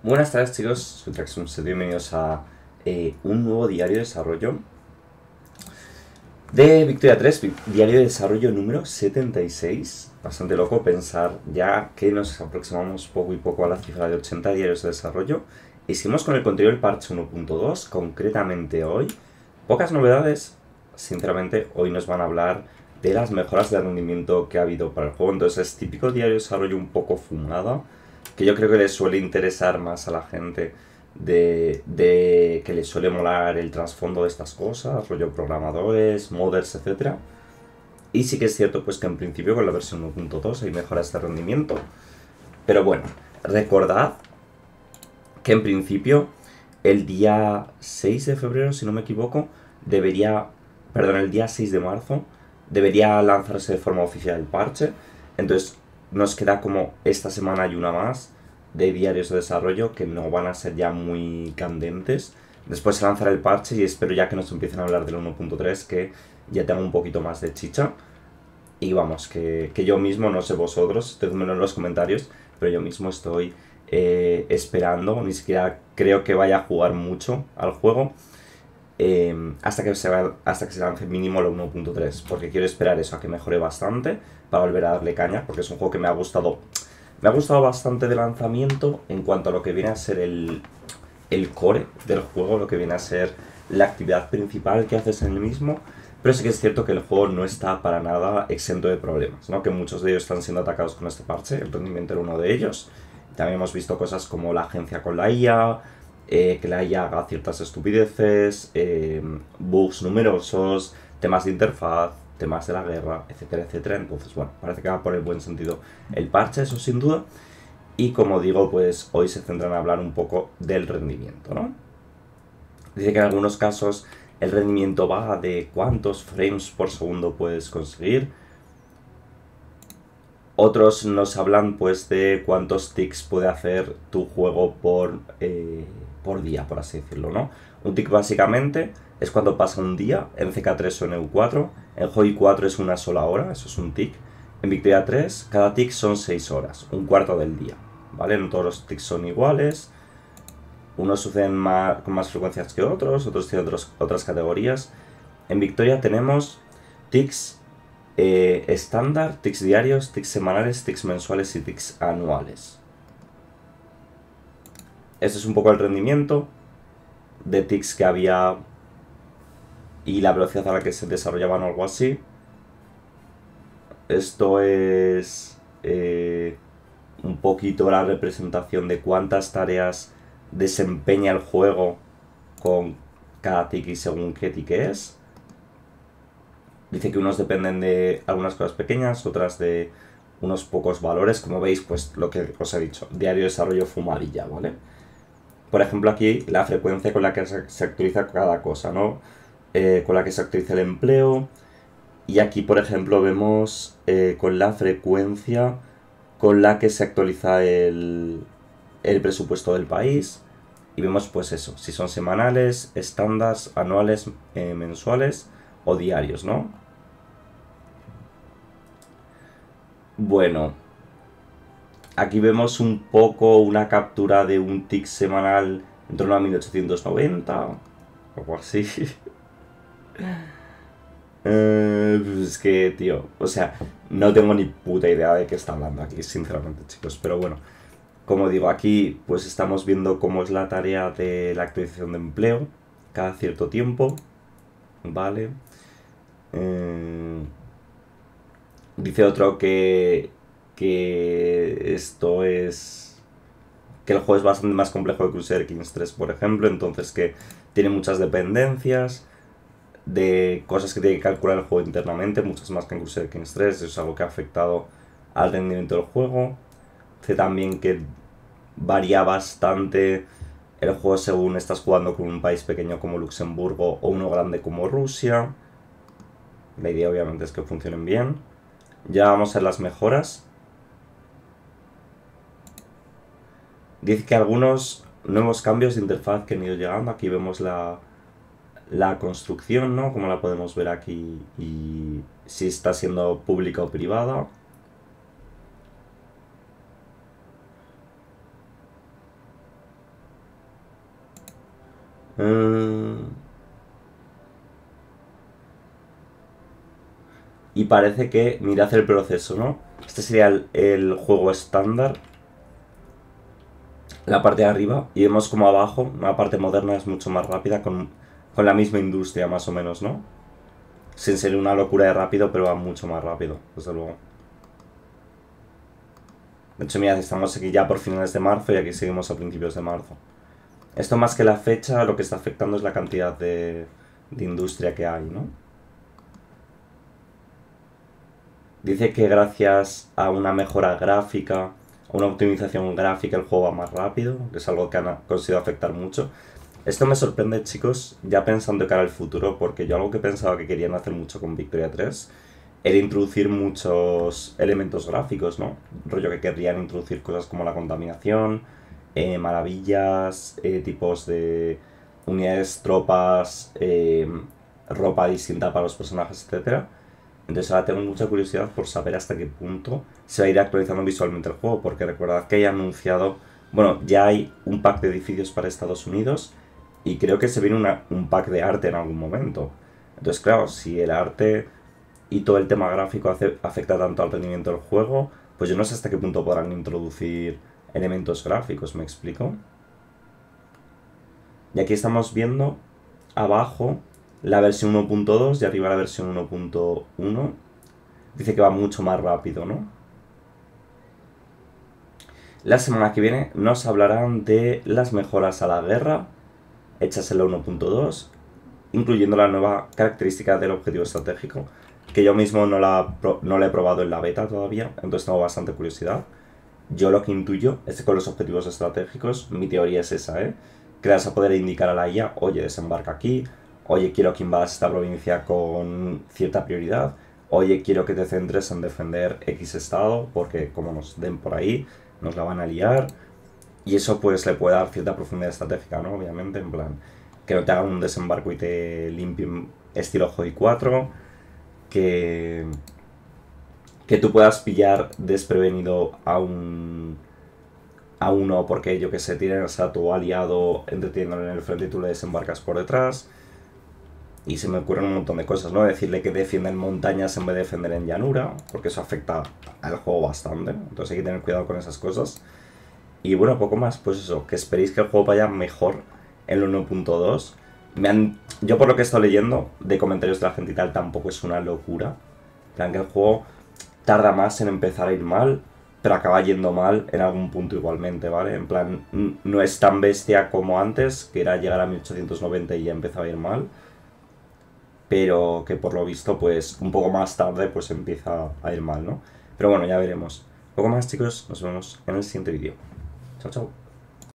Buenas tardes chicos, soy Traxxum, bienvenidos a un nuevo diario de desarrollo de Victoria 3, diario de desarrollo número 76. Bastante loco pensar ya que nos aproximamos poco y poco a la cifra de 80 diarios de desarrollo. Y seguimos con el contenido del parche 1.2, concretamente hoy. Pocas novedades, sinceramente hoy nos van a hablar de las mejoras de rendimiento que ha habido para el juego. Entonces es típico diario de desarrollo un poco fumado, que yo creo que les suele interesar más a la gente de que les suele molar el trasfondo de estas cosas, rollo programadores, modders, etcétera. Y sí que es cierto pues que en principio con la versión 1.2 hay mejoras de rendimiento. Pero bueno, recordad que en principio el día 6 de febrero, si no me equivoco, el día 6 de marzo debería lanzarse de forma oficial el parche. Entonces nos queda como esta semana y una más de diarios de desarrollo que no van a ser ya muy candentes. Después se lanzará el parche y espero ya que nos empiecen a hablar del 1.3, que ya tengo un poquito más de chicha. Y vamos, que yo mismo, no sé vosotros, decídmelo en los comentarios, pero yo mismo estoy esperando, ni siquiera creo que vaya a jugar mucho al juego hasta que se lance mínimo la 1.3, porque quiero esperar eso, a que mejore bastante para volver a darle caña, porque es un juego que me ha gustado bastante de lanzamiento en cuanto a lo que viene a ser el core del juego, lo que viene a ser la actividad principal que haces en el mismo. Pero sí que es cierto que el juego no está para nada exento de problemas, ¿no? Que muchos de ellos están siendo atacados con este parche, el rendimiento era uno de ellos. También hemos visto cosas como la agencia con la IA, que la IA haga ciertas estupideces, bugs numerosos, temas de interfaz, temas de la guerra, etcétera, etcétera. Entonces, bueno, parece que va por el buen sentido el parche, eso sin duda. Y como digo, pues hoy se centran en hablar un poco del rendimiento, ¿no? Dice que en algunos casos el rendimiento va de cuántos frames por segundo puedes conseguir. Otros nos hablan pues de cuántos ticks puede hacer tu juego por día, por así decirlo, ¿no? Un tick básicamente es cuando pasa un día en CK3 o en EU4. En Hoi 4 es una sola hora, eso es un tick. En Victoria 3 cada tick son 6 horas, un cuarto del día, ¿vale? No todos los ticks son iguales. Unos suceden con más frecuencias que otros, otros tienen otras categorías. En Victoria tenemos tics estándar, tics diarios, tics semanales, tics mensuales y tics anuales. Este es un poco el rendimiento de tics que había y la velocidad a la que se desarrollaban o algo así. Esto es un poquito la representación de cuántas tareas desempeña el juego con cada tic y según qué tic es. Dice que unos dependen de algunas cosas pequeñas, otras de unos pocos valores. Como veis, pues lo que os he dicho, diario de desarrollo fumadilla, ¿vale? Por ejemplo, aquí la frecuencia con la que se actualiza cada cosa, ¿no? Con la que se actualiza el empleo. Y aquí, por ejemplo, vemos con la frecuencia con la que se actualiza el presupuesto del país. Y vemos pues eso, si son semanales, estándares, anuales, mensuales o diarios, ¿no? Bueno, aquí vemos un poco una captura de un tick semanal en torno a 1890, algo así. Es que, tío, o sea, no tengo ni puta idea de qué está hablando aquí, sinceramente, chicos. Pero bueno, como digo, aquí pues estamos viendo cómo es la tarea de la actualización de empleo cada cierto tiempo, ¿vale? Eh, Dice otro que esto es que el juego es bastante más complejo que Crusader Kings 3, por ejemplo, entonces que tiene muchas dependencias de cosas que tiene que calcular el juego internamente, muchas más que en Crusader Kings 3, eso es algo que ha afectado al rendimiento del juego. Dice también que varía bastante el juego según estás jugando con un país pequeño como Luxemburgo o uno grande como Rusia. La idea obviamente es que funcionen bien. Ya vamos a las mejoras. Dice que algunos nuevos cambios de interfaz que han ido llegando. Aquí vemos la construcción, ¿no? Como la podemos ver aquí y si está siendo pública o privada. Mm, y parece que, mirad el proceso, ¿no? Este sería el juego estándar, la parte de arriba, y vemos como abajo, una parte moderna es mucho más rápida, con la misma industria más o menos, ¿no? Sin ser una locura de rápido, pero va mucho más rápido, desde luego. De hecho, mirad, estamos aquí ya por finales de marzo y aquí seguimos a principios de marzo. Esto más que la fecha, lo que está afectando es la cantidad de industria que hay, ¿no? Dice que gracias a una mejora gráfica, a una optimización gráfica, el juego va más rápido, que es algo que han conseguido afectar mucho. Esto me sorprende, chicos, ya pensando cara al futuro, porque yo algo que pensaba que querían hacer mucho con Victoria 3 era introducir muchos elementos gráficos, ¿no? Rollo que querrían introducir cosas como la contaminación, maravillas, tipos de unidades, tropas, ropa distinta para los personajes, etcétera. Entonces ahora tengo mucha curiosidad por saber hasta qué punto se va a ir actualizando visualmente el juego, porque recordad que hay anunciado, bueno, ya hay un pack de edificios para Estados Unidos y creo que se viene un pack de arte en algún momento. Entonces, claro, si el arte y todo el tema gráfico afecta tanto al rendimiento del juego, pues yo no sé hasta qué punto podrán introducir elementos gráficos, ¿me explico? Y aquí estamos viendo abajo la versión 1.2 y arriba la versión 1.1. Dice que va mucho más rápido, ¿no? La semana que viene nos hablarán de las mejoras a la guerra hechas en la 1.2, incluyendo la nueva característica del objetivo estratégico, que yo mismo no la he probado en la beta todavía, entonces tengo bastante curiosidad. Yo lo que intuyo es que con los objetivos estratégicos, mi teoría es esa, ¿eh? Que le vas a poder indicar a la IA, oye, desembarca aquí, oye, quiero que invadas esta provincia con cierta prioridad, oye, quiero que te centres en defender X estado, porque como nos den por ahí, nos la van a liar. Y eso pues le puede dar cierta profundidad estratégica, ¿no? Obviamente, en plan, que no te hagan un desembarco y te limpien estilo Joy 4, que, que tú puedas pillar desprevenido a uno porque yo que sé, tienes a tu aliado entreteniéndolo en el frente y tú le desembarcas por detrás. Y se me ocurren un montón de cosas, ¿no? Decirle que defienda en montañas en vez de defender en llanura, porque eso afecta al juego bastante. Entonces hay que tener cuidado con esas cosas. Y bueno, poco más, pues eso, que esperéis que el juego vaya mejor en el 1.2. Yo por lo que he estado leyendo de comentarios de la gente y tal, tampoco es una locura. En plan que el juego tarda más en empezar a ir mal, pero acaba yendo mal en algún punto igualmente, ¿vale? En plan, no es tan bestia como antes, que era llegar a 1890 y ya empezaba a ir mal, pero que por lo visto, pues un poco más tarde, pues empieza a ir mal, ¿no? Pero bueno, ya veremos. Poco más, chicos, nos vemos en el siguiente vídeo. Chao, chao.